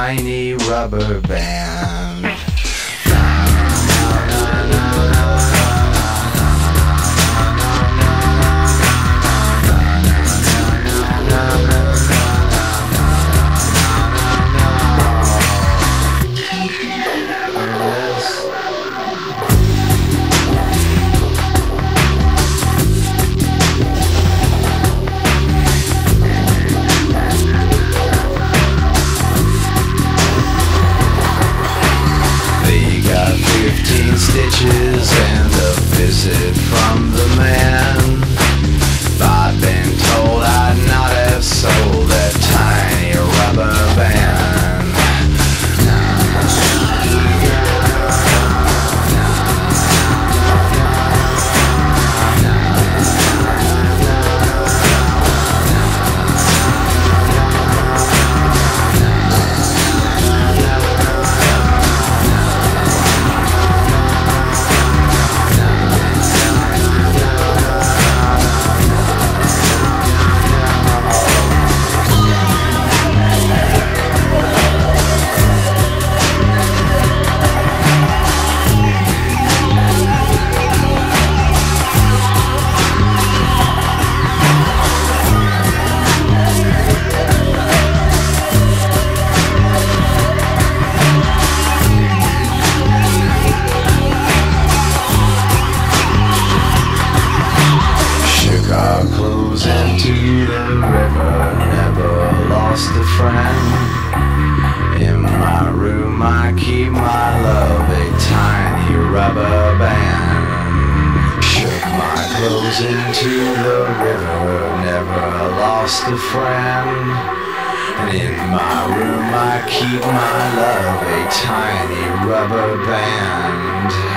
tiny rubber band. Stitches and a visit from the man. If I'd been told I'd not have sold that tiny rubber band. Into the river, never lost a friend. In my room I keep my love, a tiny rubber band. Shook my clothes into the river, never lost a friend. And in my room I keep my love, a tiny rubber band.